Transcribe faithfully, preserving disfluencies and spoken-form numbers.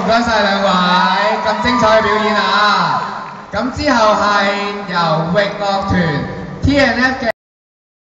唔該晒兩位咁精彩嘅表演啊！咁之後係由域樂團 T and F 嘅。